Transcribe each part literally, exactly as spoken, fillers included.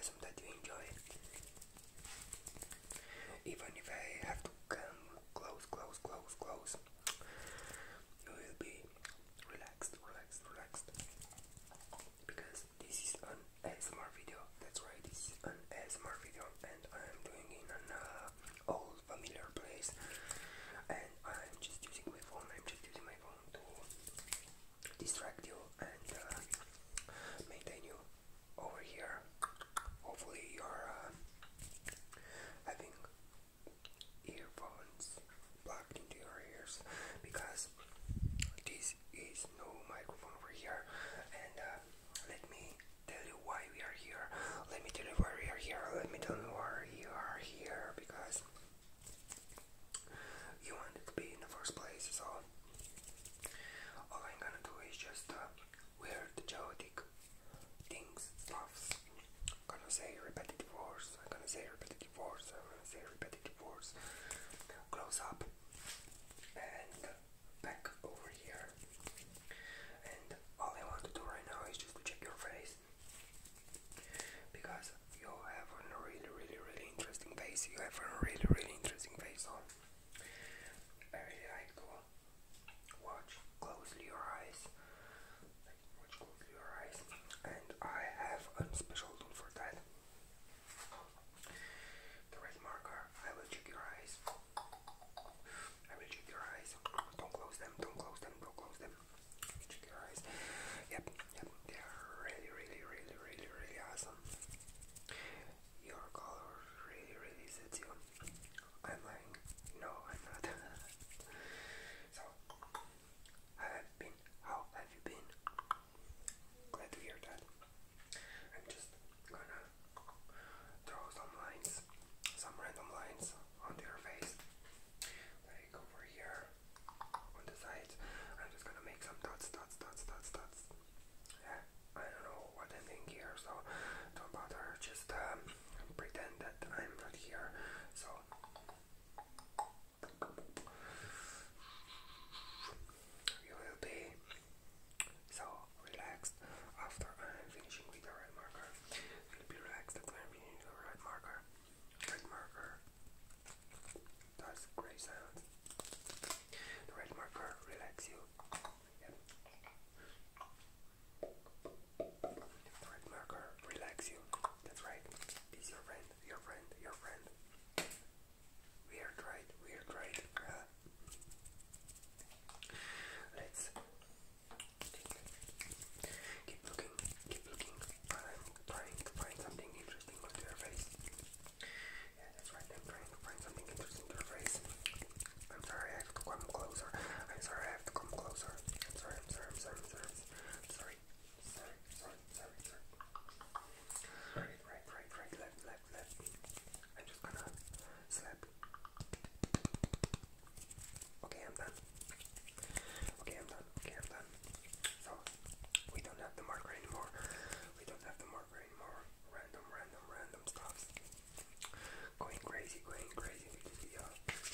awesome that you enjoy it. Even if I have to come close, close, close, close, you will be relaxed, relaxed, relaxed. Because this is an A S M R video. That's right, this is an A S M R video, and I'm doing it in an uh, old familiar place. And I'm just using my phone. I'm just using my phone to distract you and uh, maintain you over here. Hopefully you're uh, having earphones plugged into your ears, because this is no microphone over here. And uh, let me tell you why we are here. Let me tell you why we are here. Let me tell you why you are here, because you wanted to be in the first place. So all I'm gonna do is just uh, weird, chaotic things, stuffs. I'm gonna say repetitive words. I'm gonna say repetitive words. I'm gonna say repetitive words. Close up and back over here. And all I want to do right now is just to check your face, because you have a really, really, really interesting face. You have a really, really interesting face. So I really like to watch closely your eyes. Watch closely your eyes, and I have a special tool for that. The red marker. I will check your eyes. I will check your eyes. Don't close them. Don't close them. Don't close them. Check your eyes. Yep. Yep. They are really, really, really, really, really awesome. Your color really, really suits you. I'm lying. No, I'm not. So, how have you been? How have you been? Glad to hear that. I'm just gonna draw some lines, some random lines onto your face, like over here on the sides. I'm just gonna make some dots, dots, dots, dots, dots. Yeah, I don't know what I'm doing here, so don't bother. Just um, pretend that I'm not here. So you will be so relaxed after I'm finishing with the red marker. You'll be relaxed after I'm finishing with the red marker. Red marker does great sounds. The red marker relax you. Yep. The red marker relax you. That's right. He's your friend, your friend, your friend. Weird, right? Weird, right? Uh, let's keep looking, keep looking. I'm trying to find something interesting on your face. Yeah, that's right. I'm trying to find something interesting to your face. I'm sorry, I have to come closer. I'm sorry, I have to come closer. I'm sorry, I'm sorry, I'm sorry, I'm sorry. Sorry, sorry, sorry, sorry, sorry. Right, right, right, right, left, left, left. I'm just gonna slap. Okay, I'm done. Okay, I'm done. Okay, I'm done. So, we don't have the marker anymore. We don't have the marker anymore. Random, random, random stuff. Going crazy, going crazy with this video.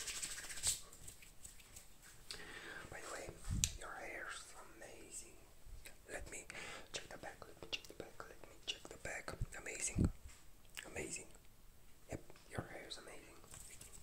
By the way, your hair's amazing. Let me check the back. Let me check the back. Let me check the back. Amazing. Amazing. Yep, your hair's amazing.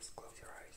eyes, close your eyes.